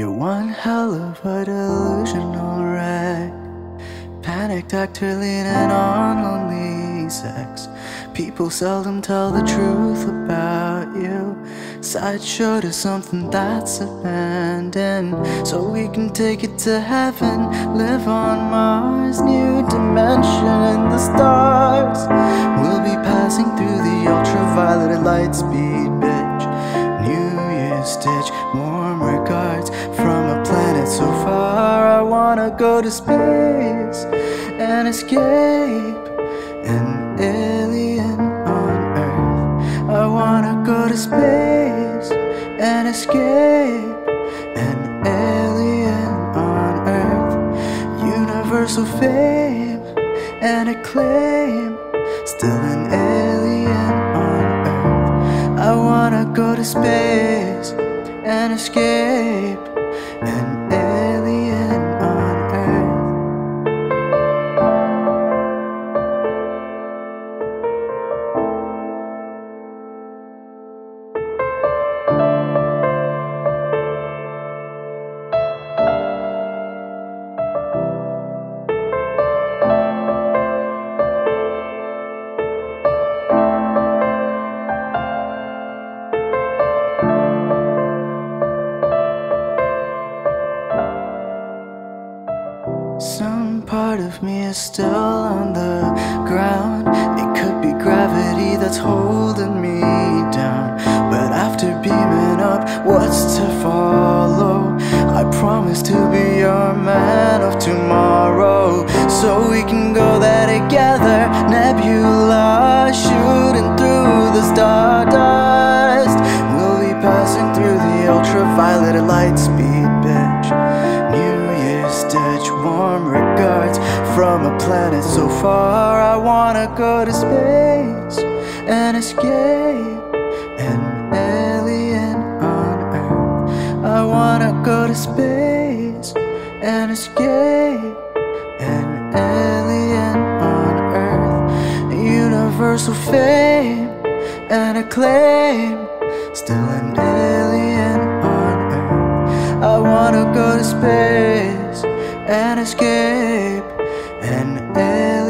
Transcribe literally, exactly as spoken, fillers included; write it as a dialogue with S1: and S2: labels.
S1: You're one hell of a delusional wreck. Panicked actor leaning on lonely sex. People seldom tell the truth about you. Sideshow to something that's abandoned, so we can take it to heaven. Live on Mars, new dimension in the stars. We'll be passing through the ultraviolet light speed, bitch. New Year's stitch, warm regards from a planet so far. I wanna go to space and escape an alien on Earth. I wanna go to space and escape an alien on Earth. Universal fame and acclaim, still an alien on Earth. I wanna go to space and escape an alien on Earth. Some part of me is still on the ground. It could be gravity that's holding me down. But after beaming up, what's to follow? I promise to be your man of tomorrow, so we can go there together. Nebula shooting through the stardust. We'll be passing through the ultraviolet light speed, bitch. New Year's stitch, warm regards from a planet so far. I wanna go to space and escape an alien on Earth. I wanna go to space and escape an alien on Earth. Universal fame and acclaim, still an alien on Earth. I wanna go to space and escape an alien.